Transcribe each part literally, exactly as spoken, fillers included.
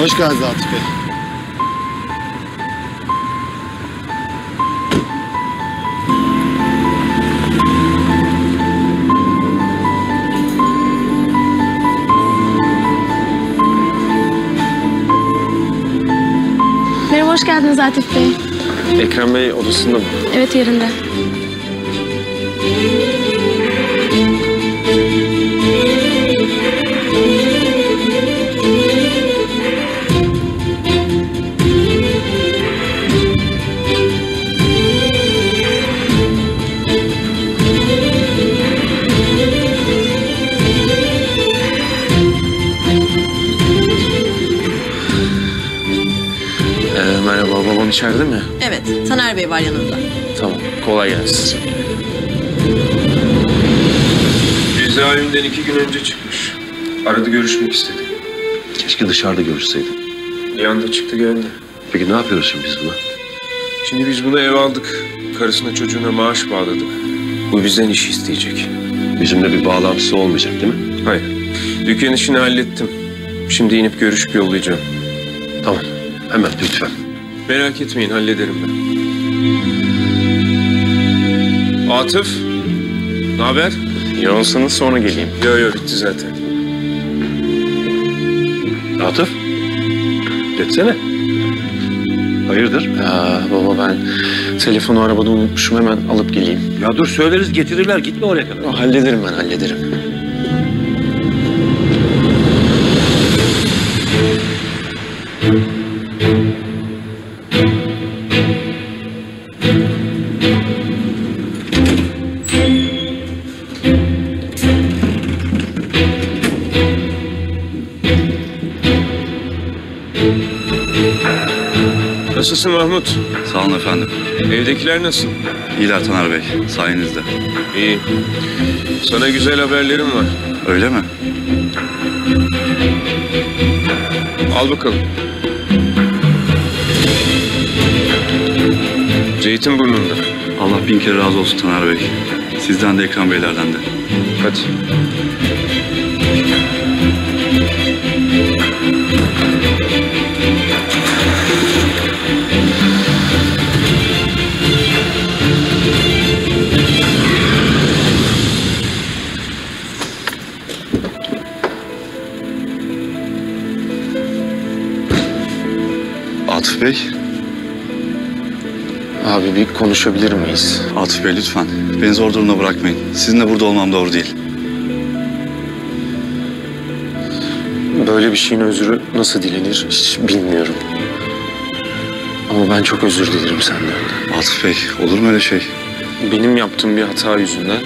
Hoş geldiniz Atıf Bey. Merhaba, hoş geldiniz Atıf Bey. Ekrem Bey odasında mı? Evet, yerinde. Ee, merhaba, babam içeride mi? Evet, Taner Bey var yanında. Tamam, kolay gelsin. Cezaevinden iki gün önce çıkmış. Aradı, görüşmek istedi. Keşke dışarıda görüşseydin. Bir anda çıktı geldi. Peki ne yapıyoruz şimdi biz buna? Şimdi biz buna ev aldık. Karısına çocuğuna maaş bağladık. Bu bizden iş isteyecek. Bizimle bir bağlantısı olmayacak değil mi? Hayır. Dükkan işini hallettim. Şimdi inip görüşüp yollayacağım. Tamam. Hemen lütfen. Merak etmeyin, hallederim ben. Atıf, ne haber? Yoğunsanız sonra geleyim. Yo yo, bitti zaten. Atıf. Geçsene. Hayırdır? Ya baba, ben telefonu arabada unutmuşum, hemen alıp geleyim. Ya dur, söyleriz getirirler. Gitme oraya kadar. Ya, hallederim ben, hallederim. Nasılsın Mahmut? Sağ olun efendim. Evdekiler nasıl? İyiler Taner Bey, sayenizde. İyi. Sana güzel haberlerim var. Öyle mi? Al bakalım. Zeytinburnu'nda. Allah bin kere razı olsun Taner Bey. Sizden de Ekrem Beylerden de. Hadi. Atıf Bey. Abi bir konuşabilir miyiz? Atıf Bey lütfen. Beni zor durumda bırakmayın. Sizinle burada olmam doğru değil. Böyle bir şeyin özrü nasıl dilenir hiç bilmiyorum. Ama ben çok özür dilerim senden. Atıf Bey, olur mu öyle şey? Benim yaptığım bir hata yüzünden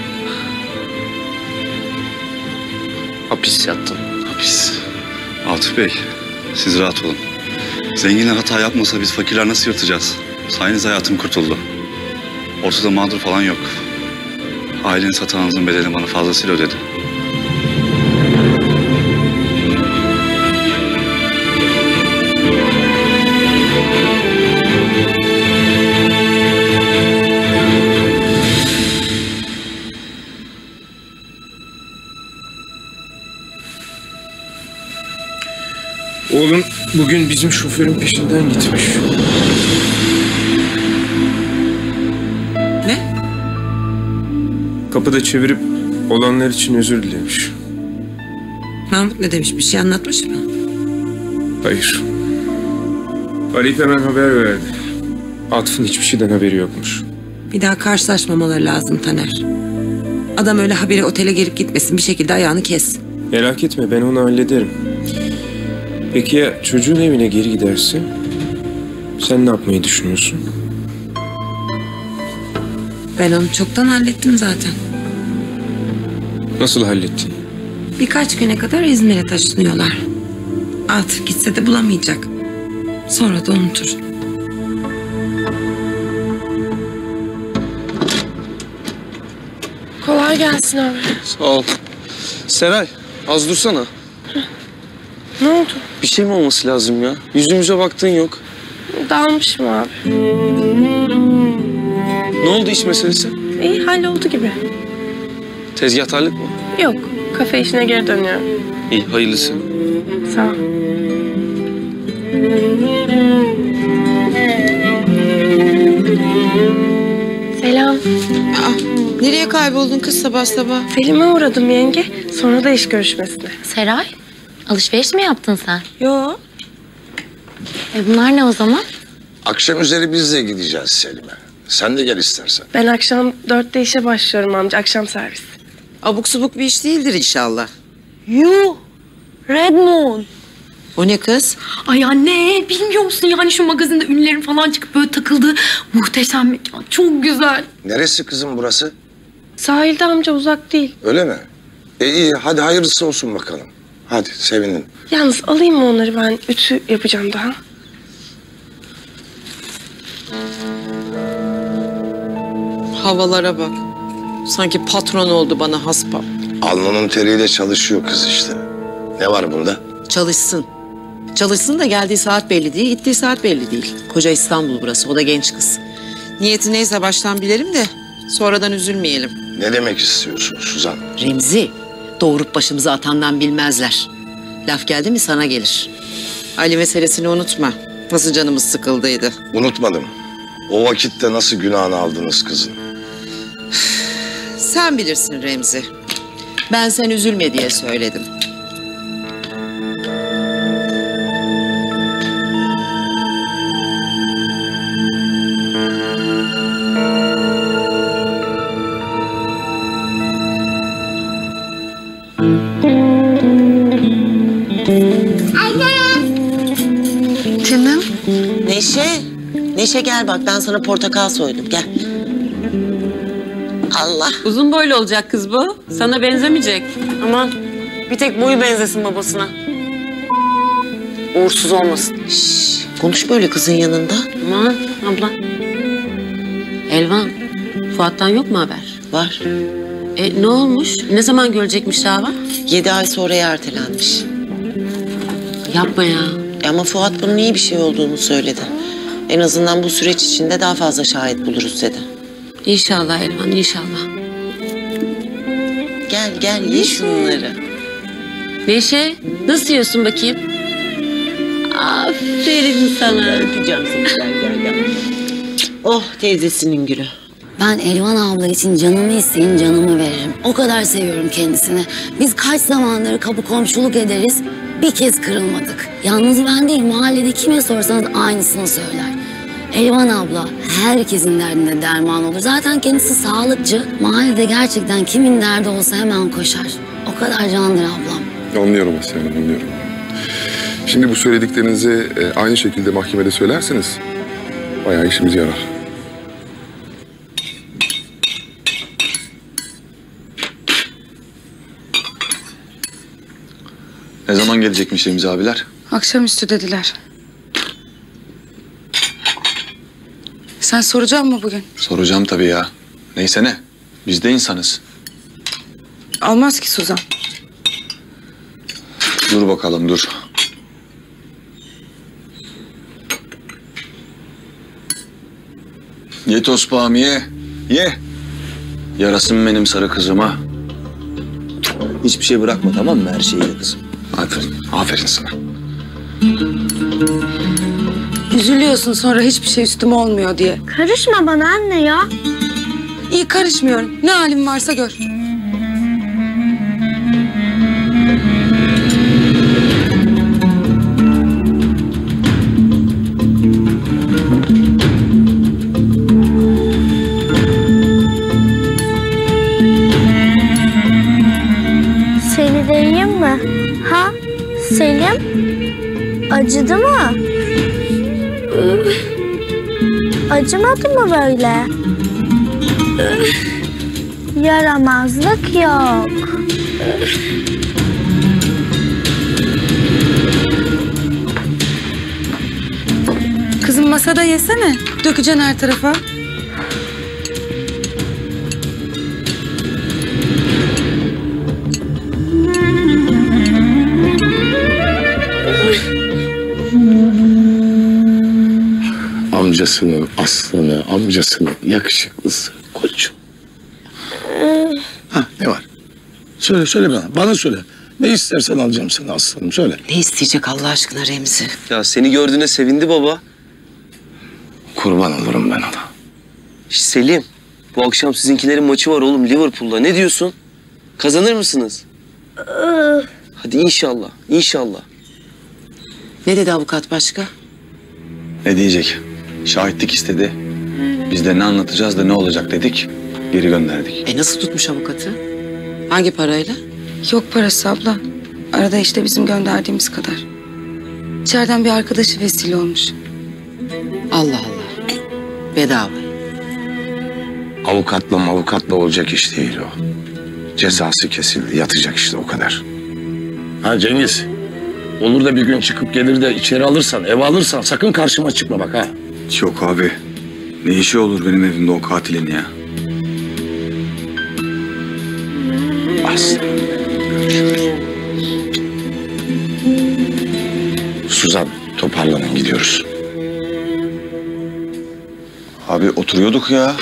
hapis yattın. Hapis. Atıf Bey, siz rahat olun. Zenginler hata yapmasa biz fakirler nasıl yırtacağız? Sayenizde hayatım kurtuldu. Ortada mağdur falan yok. Aileniz hatanızın bedelini bana fazlasıyla ödedi. Oğlum bugün bizim şoförün peşinden gitmiş. Ne? Kapıda çevirip olanlar için özür dilemiş. Mahmut ne demiş, bir şey anlatmış mı? Hayır. Arayıp hemen haber verdi. Atıf'ın hiçbir şeyden haberi yokmuş. Bir daha karşılaşmamaları lazım Taner. Adam öyle haberi otele gelip gitmesin, bir şekilde ayağını kes. Merak etme, ben onu hallederim. Peki ya çocuğun evine geri giderse? Sen ne yapmayı düşünüyorsun? Ben onu çoktan hallettim zaten. Nasıl hallettin? Birkaç güne kadar İzmir'e taşınıyorlar. Atıf gitse de bulamayacak. Sonra da unutur. Kolay gelsin abi. Sağ ol. Seray, az dursana. Ne oldu? Bir şey mi olması lazım ya? Yüzümüze baktığın yok. Dalmışım abi. Ne oldu, iş meselesi? İyi, halloldu gibi. Tezgahtarlık mı? Yok, kafe işine geri dönüyorum. İyi, hayırlısı. Sağ ol. Selam. Aa, nereye kayboldun kız sabah sabah? Selim'e uğradım yenge. Sonra da iş görüşmesine. Seray, alışveriş mi yaptın sen? Yo. E bunlar ne o zaman? Akşam üzeri biz de gideceğiz Selim'e. Sen de gel istersen. Ben akşam dörtte işe başlıyorum amca. Akşam servis. Abuk subuk bir iş değildir inşallah. Yuh! Red Moon. O ne kız? Ay anne, bilmiyor musun yani şu magazinde ünlülerin falan çıkıp böyle takıldığı muhteşem mekan. Çok güzel. Neresi kızım burası? Sahilde amca, uzak değil. Öyle mi? E iyi, hadi hayırlısı olsun bakalım. Hadi sevinin. Yalnız alayım mı onları, ben ütü yapacağım daha. Havalara bak. Sanki patron oldu bana haspa. Alnının teriyle çalışıyor kız işte. Ne var bunda? Çalışsın. Çalışsın da geldiği saat belli değil, gittiği saat belli değil. Koca İstanbul burası, o da genç kız. Niyeti neyse baştan bilelim de sonradan üzülmeyelim. Ne demek istiyorsun Suzan? Remzi, doğurup başımıza atandan bilmezler. Laf geldi mi sana gelir. Ali meselesini unutma. Nasıl canımız sıkıldıydı. Unutmadım. O vakitte nasıl günahını aldınız kızın? Sen bilirsin Remzi. Ben sen üzülme diye söyledim. Canım. Neşe, Neşe gel bak ben sana portakal soydum gel. Allah. Uzun boylu olacak kız bu. Sana benzemeyecek. Aman bir tek boyu benzesin babasına. Uğursuz olmasın. Şşş, konuş böyle kızın yanında. Aman abla. Elvan, Fuat'tan yok mu haber? Var. E ne olmuş? Ne zaman görecekmiş dava? Yedi ay sonraya ertelenmiş. Yapma ya. E ama Fuat bunun iyi bir şey olduğunu söyledi. En azından bu süreç içinde daha fazla şahit buluruz dedi. İnşallah Elvan, inşallah. Gel gel ye şunları. Neşe, nasıl yiyorsun bakayım? Aferin sana. Öpeceğim seni gel gel gel. Oh teyzesinin gülü. Ben Elvan abla için canımı isteyin canımı veririm. O kadar seviyorum kendisini. Biz kaç zamandır kapı komşuluk ederiz. Bir kez kırılmadık. Yalnız ben değil, mahallede kime sorsanız aynısını söyler. Elvan abla herkesin derdinde derman olur. Zaten kendisi sağlıkçı. Mahallede gerçekten kimin derdi olsa hemen koşar. O kadar candır ablam. Anlıyorum Asiye Hanım, anlıyorum. Şimdi bu söylediklerinizi e, aynı şekilde mahkemede söylerseniz bayağı işimize yarar. Ne zaman gelecekmiş Remzi abiler? Akşamüstü dediler. Sen soracak mısın bugün? Soracağım tabii ya. Neyse ne. Biz de insanız. Almaz ki Suzan. Dur bakalım dur. Ye tospağım ye. Ye. Yarasın benim sarı kızıma. Hiçbir şey bırakma tamam mı? Her şeyi ye kızım. Aferin. Aferin sana. Üzülüyorsun sonra hiçbir şey üstüme olmuyor diye. Karışma bana anne ya. İyi karışmıyorum. Ne halim varsa gör. Seni de yiyeyim mi? Ha? Selim? Acıdı mı? Acımadı mı böyle? Yaramazlık yok. Kızım masada yesene. Dökeceksin her tarafa. Amcasının aslanı, amcasının yakışıklısı, koçum. Ha, ne var? Söyle, söyle bana. Bana söyle. Ne istersen alacağım sana aslanım, söyle. Ne isteyecek Allah aşkına Remzi? Ya seni gördüğüne sevindi baba. Kurban olurum ben ona. Şş, Selim, bu akşam sizinkilerin maçı var oğlum Liverpool'la. Ne diyorsun? Kazanır mısınız? Hadi inşallah, inşallah. Ne dedi avukat başka? Ne diyecek? Şahitlik istedi. Biz de ne anlatacağız da ne olacak dedik. Geri gönderdik. E nasıl tutmuş avukatı? Hangi parayla? Yok parası abla. Arada işte bizim gönderdiğimiz kadar. İçeriden bir arkadaşı vesile olmuş. Allah Allah. Bedava. Avukatla avukatla olacak iş değil o. Cezası kesildi, yatacak işte o kadar. Ha Cengiz, olur da bir gün çıkıp gelir de içeri alırsan, eve alırsan sakın karşıma çıkma bak ha. Yok abi. Ne işi olur benim evimde o katilin ya? Aslı. Görüşürüz. Suzan, toparlanın gidiyoruz. Abi oturuyorduk ya.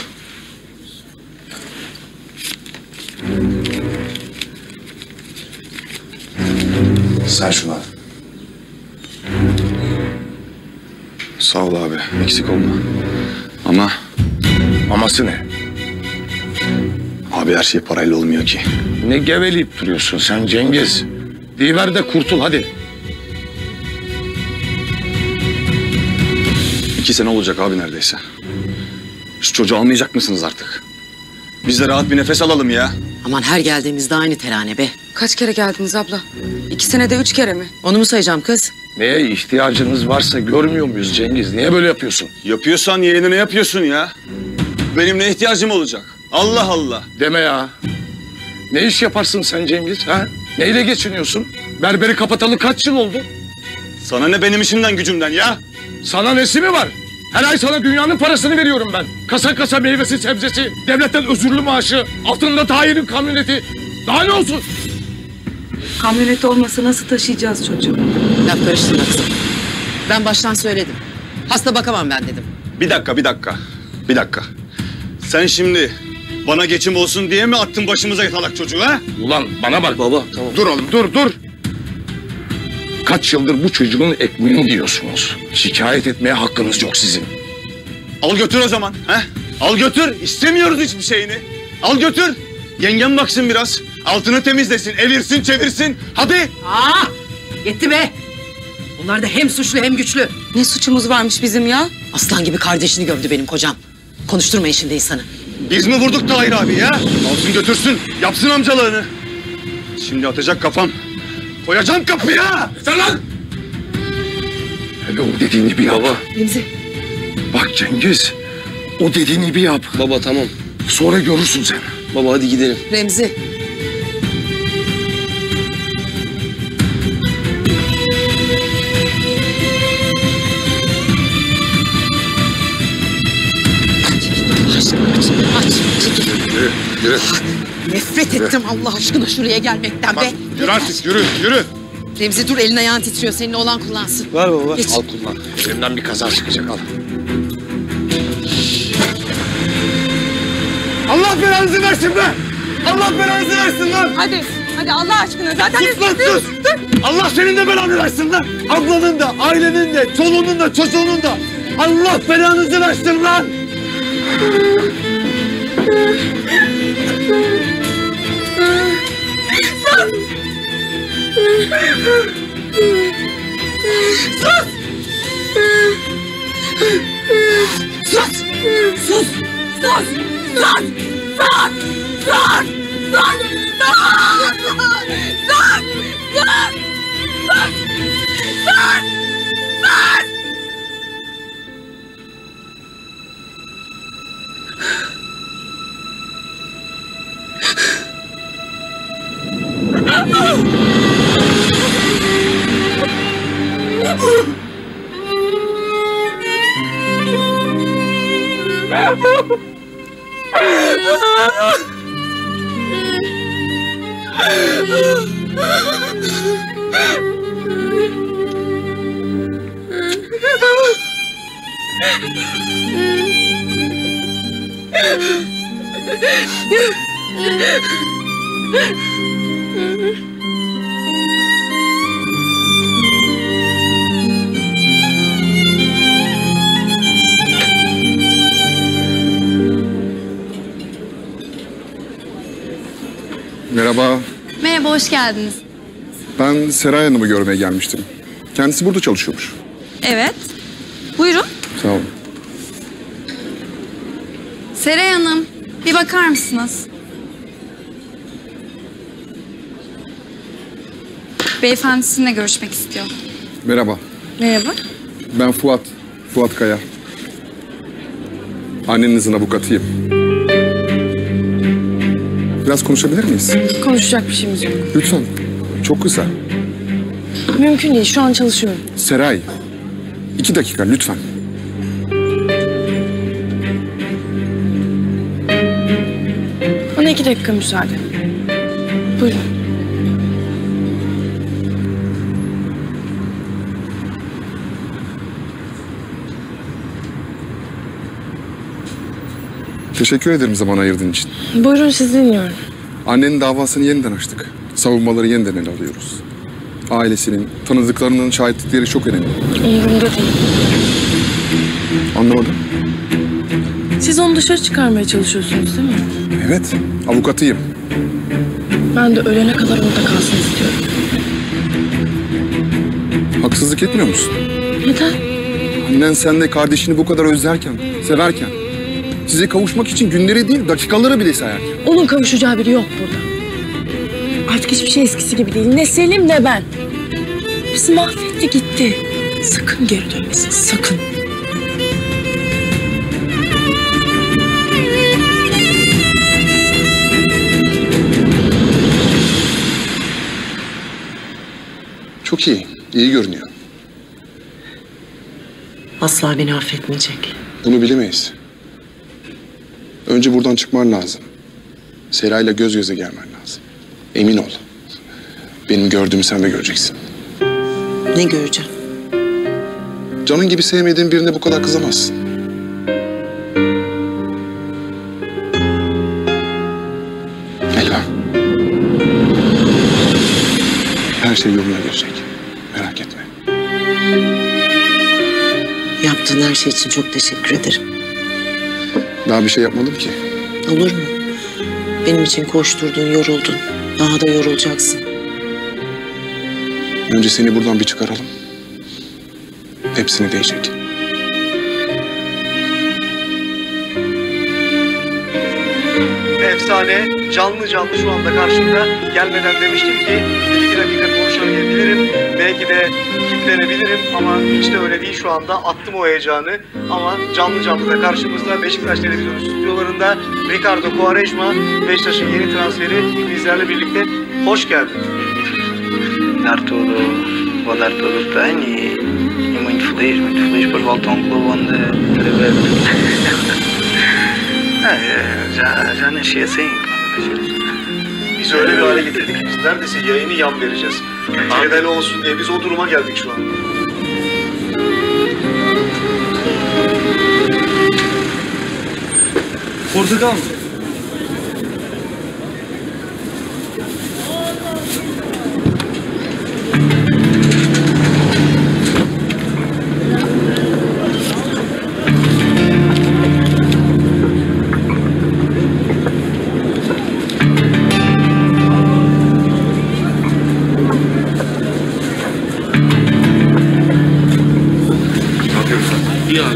Sen şunu al. Sağ ol abi. Eksik olma. Ama Maması ne? abi her şey parayla olmuyor ki. Ne geveleyip duruyorsun sen Cengiz? Diver de kurtul hadi. İki sene olacak abi neredeyse. Şu çocuğu almayacak mısınız artık? Biz de rahat bir nefes alalım ya. Aman her geldiğimizde aynı terane be. Kaç kere geldiniz abla? İki senede üç kere mi? Onu mu sayacağım kız? Neye ihtiyacınız varsa görmüyor muyuz Cengiz? Niye böyle yapıyorsun? Yapıyorsan yeğenine yapıyorsun ya. Benim ne ihtiyacım olacak? Allah Allah. Deme ya. Ne iş yaparsın sen Cengiz ha? Neyle geçiniyorsun? Berberi kapatalı kaç yıl oldu? Sana ne benim işimden gücümden ya? Sana nesi mi var? Her ay sana dünyanın parasını veriyorum ben. Kasa kasa meyvesi sebzesi, devletten özürlü maaşı, altında Tahir'in kamyoneti. Daha ne olsun? Kamyonet olmasa nasıl taşıyacağız çocuğu? Laf karıştırma kızım. Ben baştan söyledim. Hasta bakamam ben dedim. Bir dakika, bir dakika. Bir dakika. Sen şimdi bana geçim olsun diye mi attın başımıza yatalak çocuğu ha? Ulan bana bak. Baba tamam. Dur oğlum dur dur. Kaç yıldır bu çocuğun ekmeğini yiyorsunuz. Şikayet etmeye hakkınız yok sizin. Al götür o zaman. He? Al götür. İstemiyoruz hiçbir şeyini. Al götür. Yengem baksın biraz. Altını temizlesin, evirsin, çevirsin. Hadi. Aa, yetti be. Bunlar da hem suçlu hem güçlü. Ne suçumuz varmış bizim ya? Aslan gibi kardeşini gömdü benim kocam. Konuşturmayın şimdi insanı. Biz mi vurduk Tahir abi ya? Alsın götürsün. Yapsın amcalığını. Şimdi atacak kafam. Koyacağım kapıya. Sen lan! Hele o dediğini bir yap. Baba. Remzi. Bak Cengiz, o dediğini bir yap. Baba tamam. Sonra görürsün sen. Baba hadi gidelim. Remzi. Aç, çekil. Yürü, yürü. Nefret ettim Allah aşkına şuraya gelmekten be. Yürü artık, yürü, yürü. Remzi dur, elin ayağın titriyor. Senin olan kullansın. Ver baba. Geç. Al kullan. Elimden bir kaza çıkacak, al. Allah belanızı versin be! Allah belanızı versin lan! Hadi, hadi Allah aşkına. Zaten Sus lan sus! Allah senin de belanı versin lan! Ablanın da, ailenin de, çoluğunun da, çocuğunun da! Allah belanızı versin lan! Sus! Sus! Sus! Sus! Sus! Sus! Sus! Sus! Merhaba. Merhaba, hoş geldiniz. Ben Seray Hanım'ı görmeye gelmiştim. Kendisi burada çalışıyormuş. Evet. Buyurun. Sağ olun. Seray Hanım, bir bakar mısınız? Beyefendi sizinle görüşmek istiyor. Merhaba. Merhaba. Ben Fuat. Fuat Kaya. Annenizin avukatıyım. Biraz konuşabilir miyiz? Konuşacak bir şeyimiz yok. Lütfen. Çok kısa. Mümkün değil. Şu an çalışıyorum. Seray. iki dakika lütfen. Bana iki dakika müsaade. Buyurun. Teşekkür ederim zaman ayırdığın için. Buyurun, sizi dinliyorum. Annenin davasını yeniden açtık. Savunmaları yeniden ele alıyoruz. Ailesinin, tanıdıklarının şahitlikleri çok önemli. Umurumda değil. Anlamadım. Siz onu dışarı çıkarmaya çalışıyorsunuz değil mi? Evet, avukatıyım. Ben de ölene kadar orada kalsın istiyorum. Haksızlık etmiyor musun? Neden? Annen senle kardeşini bu kadar özlerken, severken, size kavuşmak için günleri değil dakikaları bile sayarken. Onun kavuşacağı biri yok burada. Artık hiçbir şey eskisi gibi değil. Ne Selim ne ben. Bizi mahvetti gitti. Sakın geri dönmesin, sakın. Çok iyi, iyi görünüyor. Asla beni affetmeyecek. Bunu bilemeyiz. Önce buradan çıkman lazım. Seray'la göz göze gelmen lazım. Emin ol. Benim gördüğümü sen de göreceksin. Ne göreceğim? Canın gibi sevmediğin birine bu kadar kızamazsın. Elvan. Her şey yoluna girecek. Merak etme. Yaptığın her şey için çok teşekkür ederim. Daha bir şey yapmadım ki. Olur mu? Benim için koşturdun, yoruldun. Daha da yorulacaksın. Önce seni buradan bir çıkaralım. Hepsini değecek. Efsane canlı canlı şu anda karşımda. Gelmeden demiştim ki bir iki dakika konuşabilirim. Belki de kitlenebilirim ama hiç de öyle değil şu anda. Attım o heyecanı ama canlı canlı da karşımızda Beşiktaş Televizyonu stüdyolarında Ricardo Quaresma, Beşiktaş'ın yeni transferi bizlerle birlikte. Hoş geldin. Dar tudo, vou dar todo o empenho e, e muito feliz, muito feliz por voltar a um clube onde através é, já, já nasci assim. Biz öyle bir hale getirdik ki biz neredeyse yayını yan vereceğiz. Neden olsun diye biz o duruma geldik şu an. Portugal mı? İyi abi.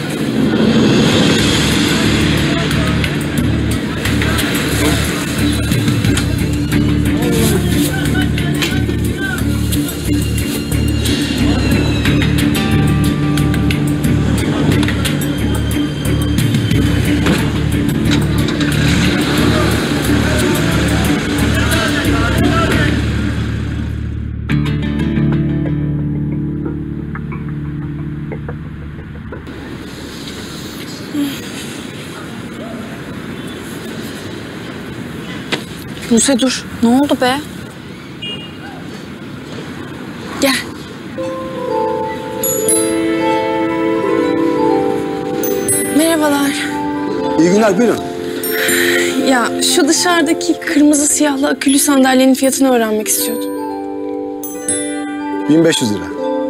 Buse dur. Ne oldu be? Gel. Merhabalar. İyi günler, buyurun. Ya şu dışarıdaki kırmızı siyahlı akülü sandalyenin fiyatını öğrenmek istiyordum. bin beş yüz lira.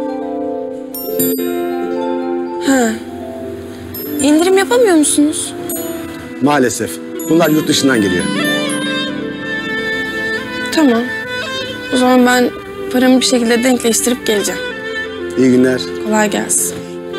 Ha. İndirim yapamıyor musunuz? Maalesef. Bunlar yurt dışından geliyor. Tamam. O zaman ben paramı bir şekilde denkleştirip geleceğim. İyi günler. Kolay gelsin.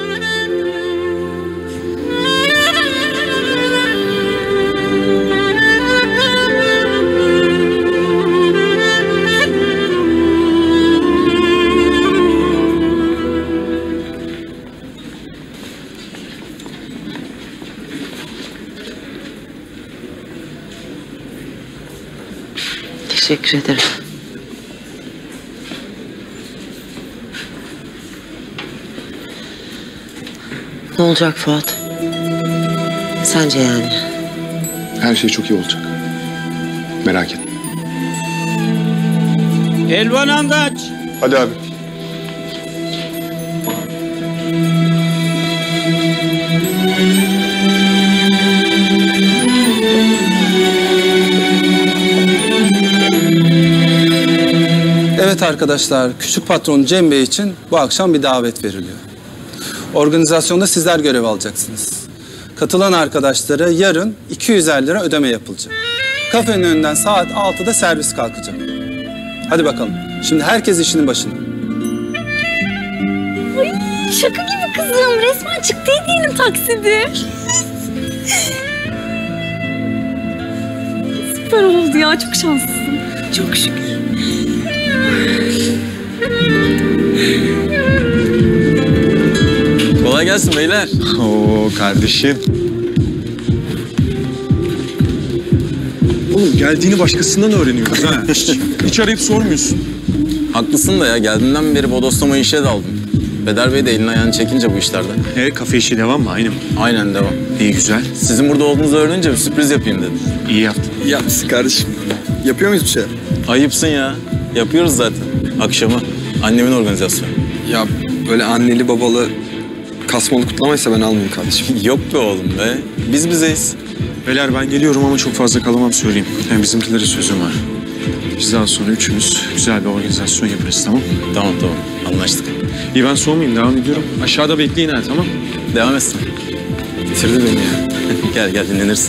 Teşekkür ederim. Ne olacak Fuat? Sence yani? Her şey çok iyi olacak. Merak etme. Elvan Andaç. Hadi abi. Evet arkadaşlar, küçük patron Cem Bey için bu akşam bir davet veriliyor. Organizasyonda sizler görev alacaksınız. Katılan arkadaşlara yarın iki yüz elli lira ödeme yapılacak. Kafenin önünden saat altıda servis kalkacak. Hadi bakalım. Şimdi herkes işinin başına. Ay, şaka gibi kızım. Resmen çıktı hediyenin taksidi. Süper oldu ya. Çok şanslısın. Çok şükür. Kolay gelsin beyler. Oo kardeşim. Oğlum geldiğini başkasından öğreniyoruz ha. Hiç arayıp sormuyorsun. Haklısın da ya geldiğinden beri bodoslama işe daldım. Bedar Bey de elini ayağını çekince bu işlerde. E kafe işi devam mı? Aynı mı? Aynen devam. İyi güzel. Sizin burada olduğunuzu öğrenince bir sürpriz yapayım dedim. İyi yaptın. İyi yapmışsın kardeşim. Yapıyor muyuz bir şey? Ayıpsın ya. Yapıyoruz zaten. Akşamı. Annemin organizasyonu. Ya böyle anneli babalı kasmalı kutlamaysa ben almayayım kardeşim. Yok be oğlum be. Biz bizeyiz. Beyler ben geliyorum ama çok fazla kalamam söyleyeyim. Hem bizimkilere sözüm var. Biz daha sonra üçümüz güzel bir organizasyon yaparız, tamam mı? Tamam tamam. Anlaştık. İyi ben soğumayayım, devam ediyorum. Aşağıda bekleyin ha, tamam? Devam etsin. Bitirdi beni ya. Gel gel dinlenirsin.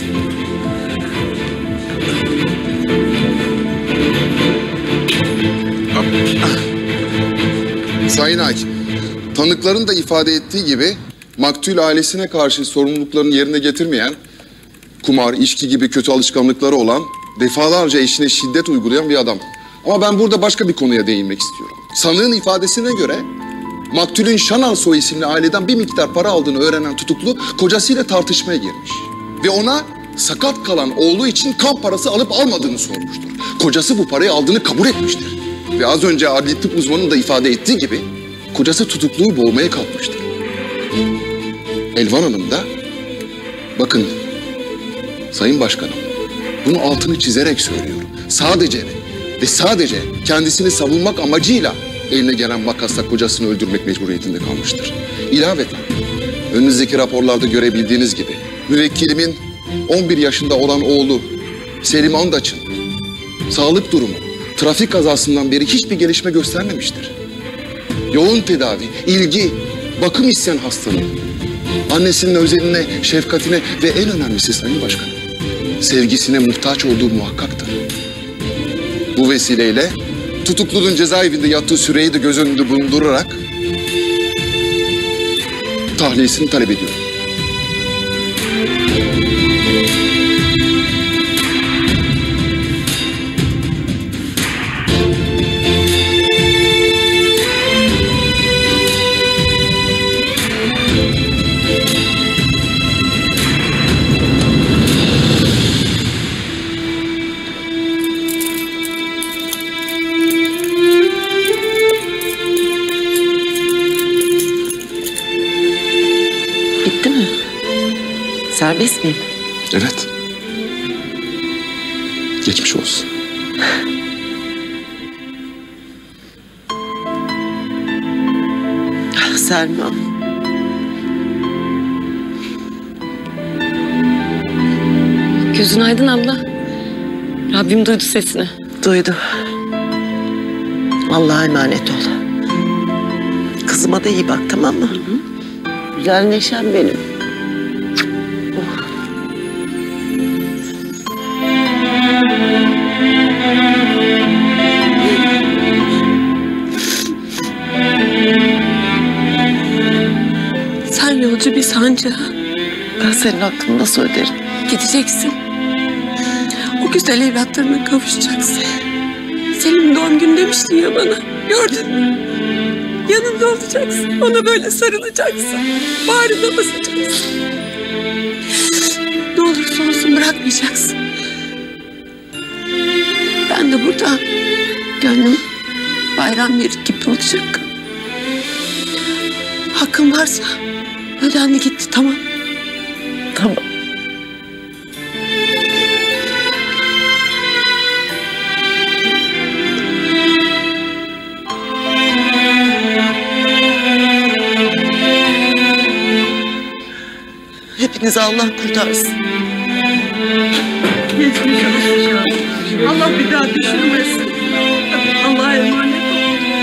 Sayın Hakim, tanıkların da ifade ettiği gibi maktul ailesine karşı sorumluluklarını yerine getirmeyen, kumar, içki gibi kötü alışkanlıkları olan, defalarca eşine şiddet uygulayan bir adam. Ama ben burada başka bir konuya değinmek istiyorum. Sanığın ifadesine göre maktulün Şanal Soy isimli aileden bir miktar para aldığını öğrenen tutuklu kocasıyla tartışmaya girmiş. Ve ona sakat kalan oğlu için kan parası alıp almadığını sormuştur. Kocası bu parayı aldığını kabul etmiştir. Ve az önce adli tıp uzmanının da ifade ettiği gibi kocası tutukluyu boğmaya kalkmıştır. Elvan Hanım da bakın Sayın Başkanım bunu altını çizerek söylüyorum. Sadece ve sadece kendisini savunmak amacıyla eline gelen makasla kocasını öldürmek mecburiyetinde kalmıştır. İlaveten önünüzdeki raporlarda görebildiğiniz gibi müvekkilimin on bir yaşında olan oğlu Selim Andaç'ın sağlık durumu trafik kazasından beri hiçbir gelişme göstermemiştir. Yoğun tedavi, ilgi, bakım isteyen hastanın annesinin özeline, şefkatine ve en önemlisi Sayın Başkanım, sevgisine muhtaç olduğu muhakkaktır. Bu vesileyle tutuklunun cezaevinde yattığı süreyi de göz önünde bulundurarak tahliyesini talep ediyorum. Bitti mi? Serbest miyim? Evet. Geçmiş olsun. Ah Selma. Gözün aydın abla. Rabbim duydu sesini. Duydu. Allah'a emanet ol. Kızıma da iyi bak, tamam mı? Hı hı. Güzel neşem benim. Oh. koca bir sancı. Ben senin hakkını nasıl öderim? Gideceksin. O güzel evlatlarına kavuşacaksın. Selim doğum günü demiştin ya bana. Gördün mü? Yanında olacaksın. Ona böyle sarılacaksın. Bağrına basacaksın. Ne olursa olsun bırakmayacaksın. Ben de burada gönlüm bayram yeri gibi olacak. Hakkın varsa ödendi gitti, tamam. Tamam. Hepinizi Allah kurtarsın. Geçmiş olsun. Allah bir daha düşürmesin. Allah'a emanet ol.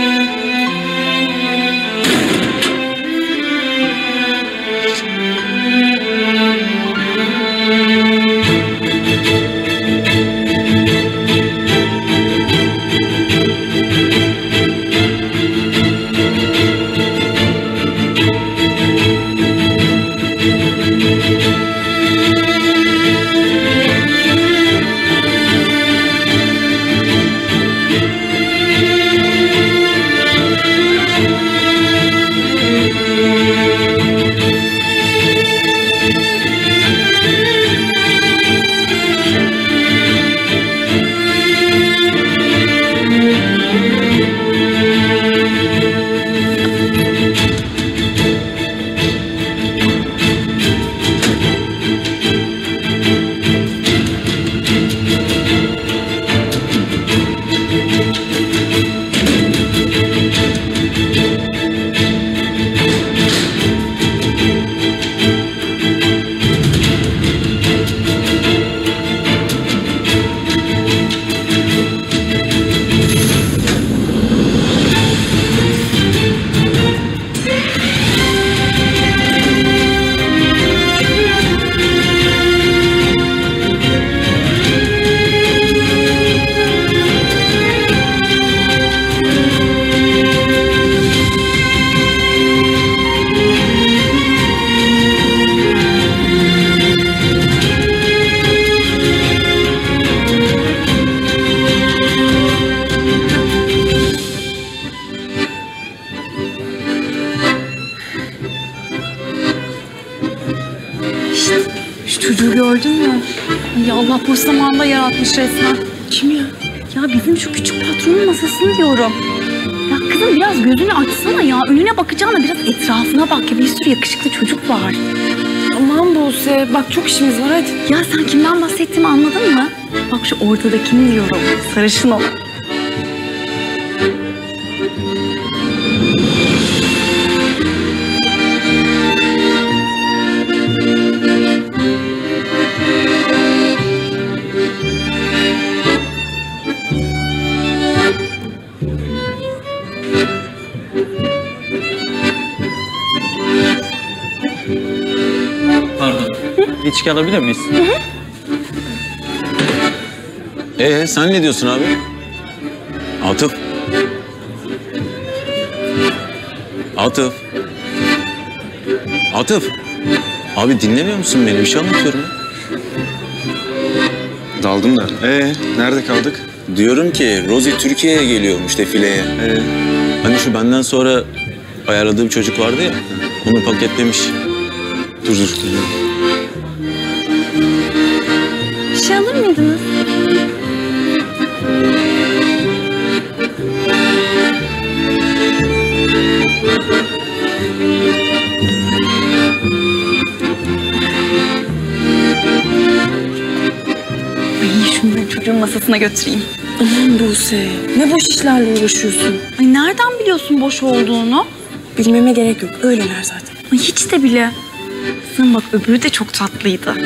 Çocuğu gördün mü? Ay Allah boş zamanda yaratmış resmen. Kim ya? Ya bizim şu küçük patronun masasını diyorum. Ya kızım biraz gözünü açsana ya. Önüne bakacağına biraz etrafına bak ya. Bir sürü yakışıklı çocuk var. Aman Buse, bak çok işimiz var hadi. Ya sen kimden bahsettiğimi anladın mı? Bak şu ortadakini diyorum. Sarışın olan. Pardon. Bir içki alabilir miyiz? Hı hı. Ee sen ne diyorsun abi? Atıf. Atıf. Atıf. Abi dinlemiyor musun beni? Bir şey anlatıyorum ya. Daldım da. Ee, nerede kaldık? Diyorum ki Rosie Türkiye'ye geliyormuş defileye. Ee? Hani şu benden sonra ayarladığım çocuk vardı ya. Onu paketlemiş. Dur dur. Bir şey alır mıydınız? Ay şunu çocuğun masasına götüreyim. Aman Buse, ne boş işlerle uğraşıyorsun? Ay nereden biliyorsun boş olduğunu? Bilmeme gerek yok, öyleler zaten. Ay hiç de bile. Kızım bak öbürü de çok tatlıydı.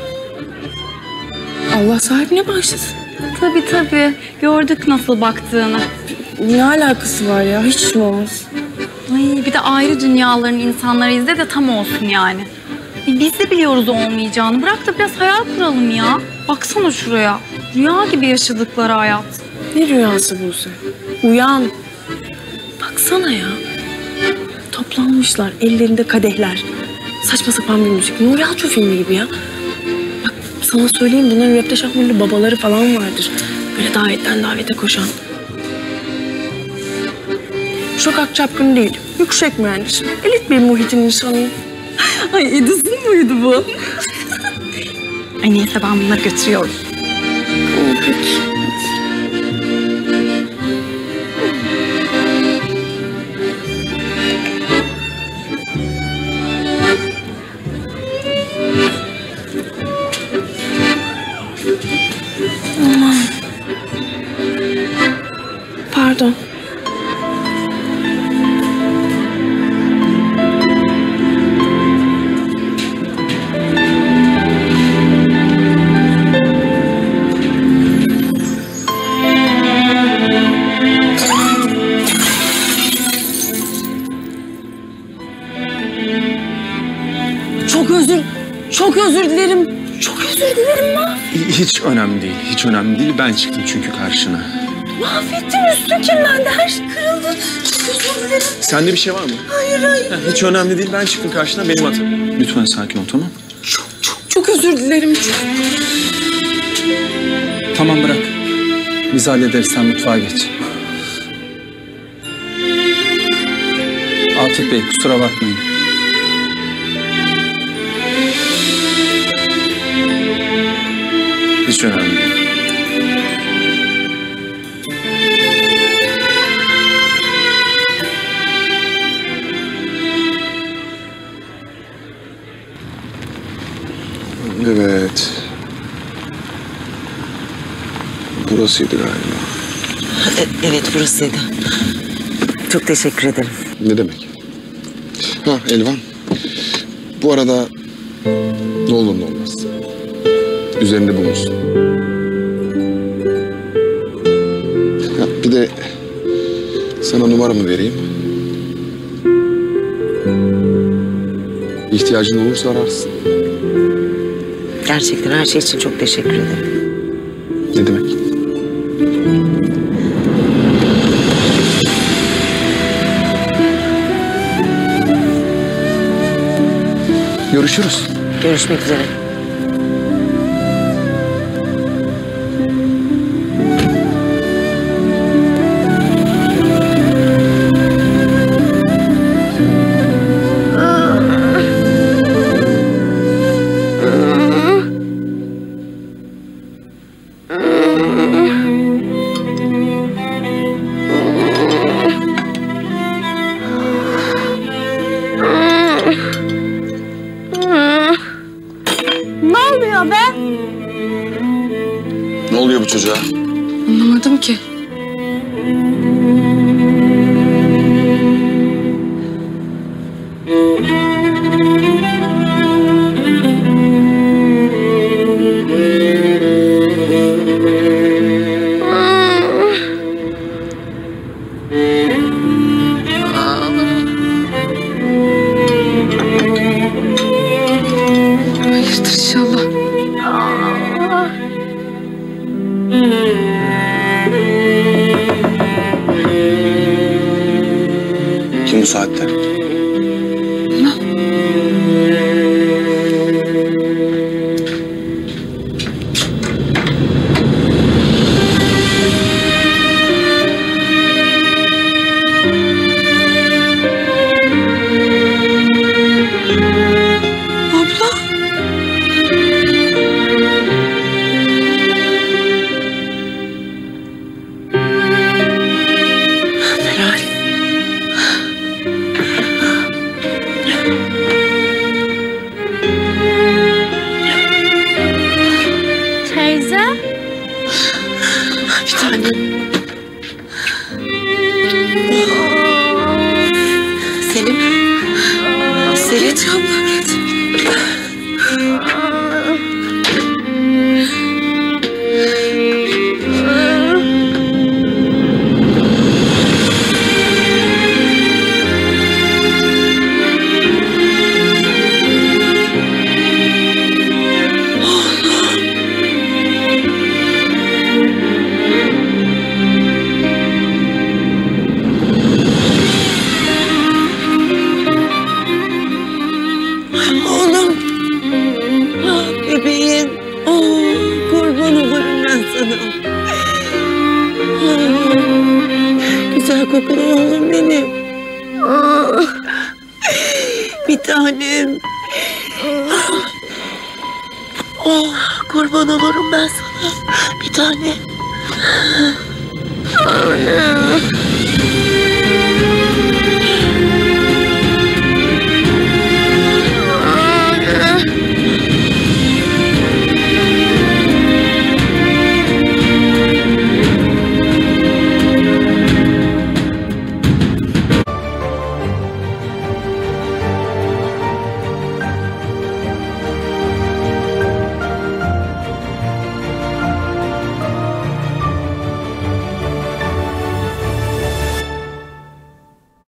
Allah sahibine bağışlasın. Tabii tabii. Gördük nasıl baktığını. Ne alakası var ya? Hiç mi olmaz? Ay bir de ayrı dünyaların insanlarıyız de de tam olsun yani. E, biz de biliyoruz olmayacağını. Bırak da biraz hayal kuralım ya. Baksana şuraya. Rüya gibi yaşadıkları hayat. Ne rüyası Buse? Uyan. Baksana ya. Toplanmışlar, ellerinde kadehler. Saçma sapan bir müzik. Nuri Alço filmi gibi ya. Bak sana söyleyeyim, bunların röpte şahmurlu babaları falan vardır. Böyle davetten davete koşan. Sokak çapkını değil. Yüksek mühendisim. Elit bir muhitin insanıyım. Ay Edison muydu bu? Ay neyse ben bunları götürüyorum. Oo, peki. Aman. Pardon. Çok özür, çok özür dilerim. Çok özür dilerim Mahfet. Hiç önemli değil, hiç önemli değil. Ben çıktım çünkü karşına. Mahvettin, üstün kirlendi, her şey kırıldı. Çok özür dilerim. Sende bir şey var mı? Hayır, hayır. Ha, hiç önemli değil, ben çıktım karşına, benim hatam. Lütfen sakin ol, tamam? Çok, çok, çok özür dilerim. Çok. Tamam bırak. Biz hallederiz, sen mutfağa geç. Atıf Bey, kusura bakmayın. Hiç önemli değil. Evet. Burasıydı galiba. Evet burasıydı. Çok teşekkür ederim. Ne demek? Ha Elvan. Bu arada ne olur ne olmaz. Üzerinde bulunsun. Ha, bir de sana numaramı vereyim. İhtiyacın olursa ararsın. Gerçekten her şey için çok teşekkür ederim. Ne demek? Görüşürüz. Görüşmek üzere. Ne oluyor be? Ne oluyor bu çocuğa? Anlamadım ki. Hayırdır inşallah. Kim bu saatte? Teyze. Bir tane. Selim. Selim. Geç abla geç. kokulu oğlum benim. Ah, bir tanem. Oh, kurban olurum ben sana. Bir tanem.